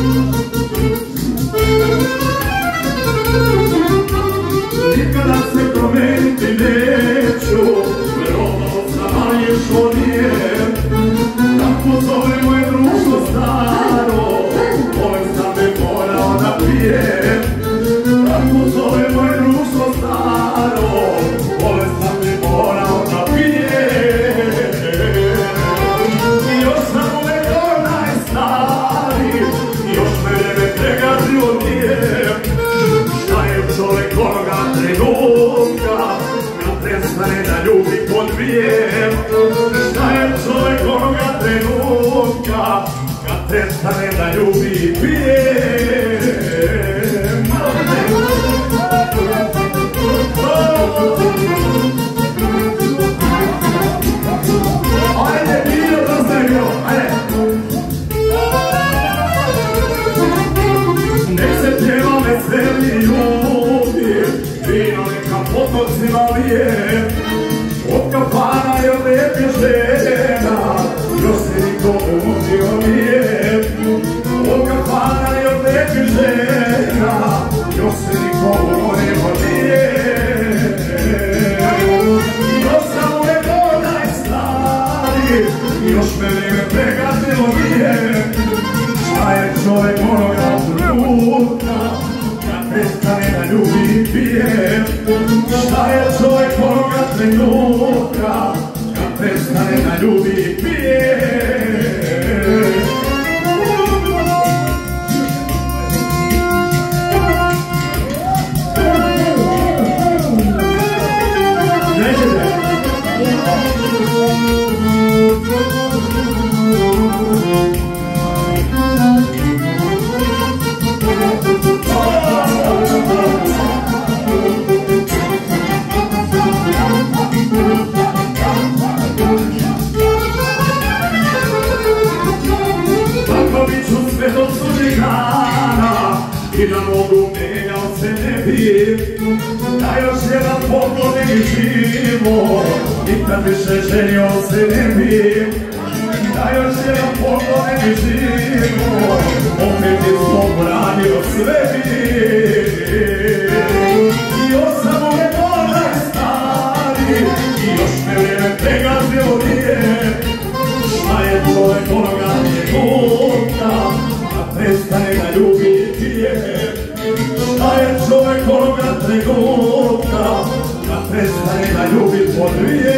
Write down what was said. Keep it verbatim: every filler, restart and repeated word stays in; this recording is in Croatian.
Nikada se promeniti neću, verovatno stanješ onijem. Kako zove moje društvo staro, bolestan me morao da pijem. Kako zove moje društvo staro, bolestan me morao da pijem. I još sam uvek onaj stari, još me vreme pregazi odijem. Šta je čovek onoga trenutka, kad prestane da ljubi pod vijem? Šta je čovek onoga trenutka, kad prestane da ljubi pijem? Ajde, bilo da se bilo, ajde! Nek se pjeva veseli ljudi, vino neka potocima lije. Od kafana i od lepih žena, još se nikomu mužio nije. Od kafana i od lepih žena, još se nikomu mužio nije. Još sam uvek onaj stari, još me vreme pregazilo nije. Šta je čovek onoga trenutka, kad prestane da ljubi i pije? Šta je čovek onoga trenutka, kad prestane da ljubi i pije? I da mogu menjao se ne bi, da još jedan poklon ne bi živo, nikad više ženio se ne bi, da još jedan poklon ne bi živo, opet je zbog radio sve bi. I još sam uvek onaj stari, i još me vreme pregazilo nije. Šta je čovek onoga trenutka, kad prestane da ljubi i pije? Šta je čovek onoga trenutka, kad prestane da ljubi pod dvije?